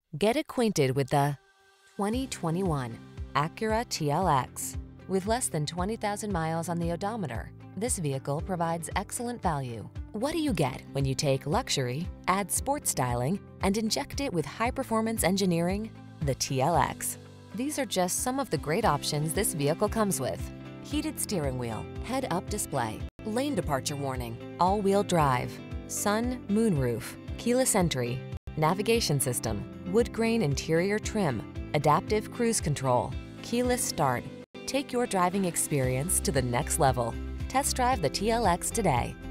Get acquainted with the 2021 Acura TLX. With less than 20,000 miles on the odometer, this vehicle provides excellent value. What do you get when you take luxury, add sports styling, and inject it with high-performance engineering? The TLX. These are just some of the great options this vehicle comes with: heated steering wheel, head-up display, lane departure warning, all-wheel drive, sun, moonroof, keyless entry, navigation system, wood grain interior trim, adaptive cruise control, keyless start. Take your driving experience to the next level. Test drive the TLX today.